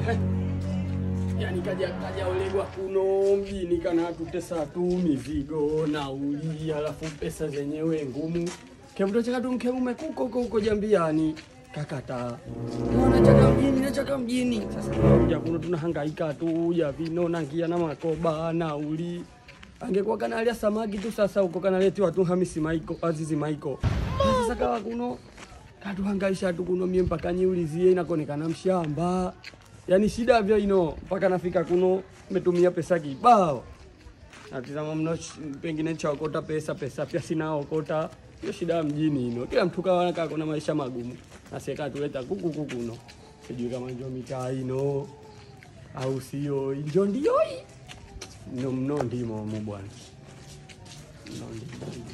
Yani kaja olegwa kuno mjini kana tutesa tu mizigo nauli alafu pesa zenyewe ngumu. Kebuto chaka tu mkemume kuko jambiani kakata. Nachaka mjini. Sasa kuja kuno tunahangaika tu ya vino nangia na makoba nauli. Angekuwa kanalia samaki tu sasa huko kanaleti watu Hamisi Maiko, Azizi Maiko. Sasa kawa kuno katuhangaisha tu kuno mie mpaka niulizie inakonekana mshamba. Yani shida vyo ino mpaka nafika kuno metumia pesa kibao. Natizama mno pengine chaokota pesa pia sina okota. Hiyo shida mjini ino. Kila mtu kawana kakona maisha magumu. Na seka tuleta kuku kuno. Sijui kama njo mitaa ino au sio njo ndio hii. Mno ndimo bwana. Mno ndimo.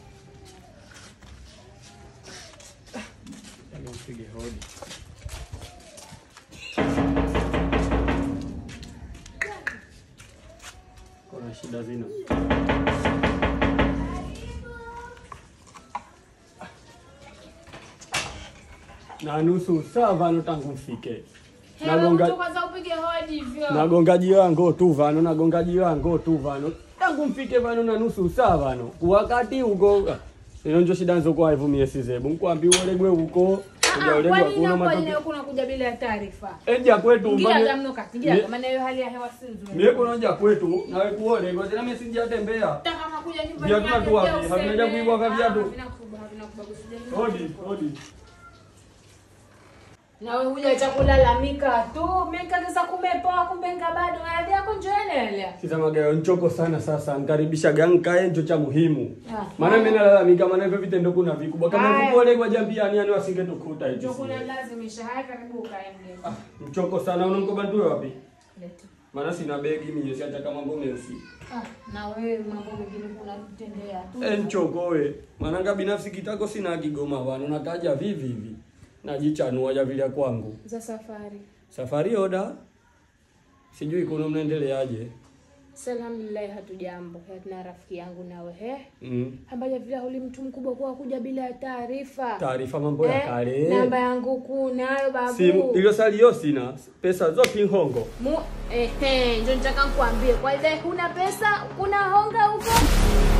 Mpige hodi. Kuna shida zino. Na nusu saa vano tangu mfike. Nagongaji wangu tu vano. Tangu mfike vano na nusu saa vano. Wakati uko inonjo shida nzo kwa hivyo mie sizebu. Mkwambi uolegwe uko. Kwa nini kuna kuja bila taarifa? Eja kwetu ngira mnokati ngira maana hiyo hali ya hewa si nzuri. Mimi kunoja kwetu nawe kuole kwa tena mimi sijatembea. Kama kuja nyumbani yake tu wapi? Hatunaja kuibwa kwa viatu. Hodi. Nawe huja chakulalamika tu, mekageza kumepoa kumbenga bado hadi yako njoelele. Sasa magayo nchoko sana sasa nkaribisha gankae njo cha muhimu. Maana mimi nalalamika maana hivyo vitendo kuna vikubwa kama hivyo pole kwa jambiani yani wasingetukuta hivi. Njo kuna lazimisha haya karibu kaende. Mchoko sana unaniko bantu wapi? Leta. Maana sina begi mimi siacha mambo meusi. Na wewe mambo mengine kuna kutendea tu. Nchoko we. Maana nga binafsi kitako sina Kigoma bwana nakaja vivi. Najichanua ya vile kwangu. Za safari. Safari oda. Sijui kuno mnaendeleaje. Alhamdulillah hatujambo. Hatuna rafiki yangu nawe ambaye vile huli mtu mkubwa kwa kuja bila taarifa. Taarifa mambo ya kale. Namba yangu kunayo babu. Simu ile salio sina. Pesa zote hongo. Ndio nitaka nikwambie. Kwa hivyo huna pesa, kuna honga huko.